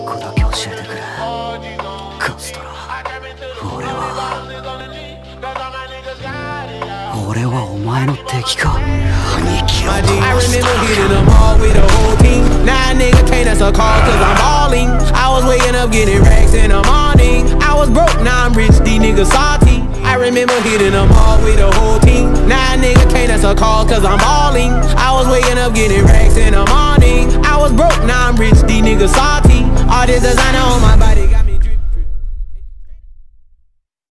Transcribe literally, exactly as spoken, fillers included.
個だけ教えてくれカストラ。俺は俺はお前の敵か。兄貴を殺した。 I remember hitting them all with the whole team. Now a nigga can't answer a call cause I'm balling. I was waking up getting racks in the morning. I was broke, now I'm rich, these niggas salty. I remember hitting them all with the whole team. Now a nigga can't answer a call cause I'm balling. I was waking up getting racks in the morning. I was broke, now I'm rich, these niggas salty. All this designer on my body got me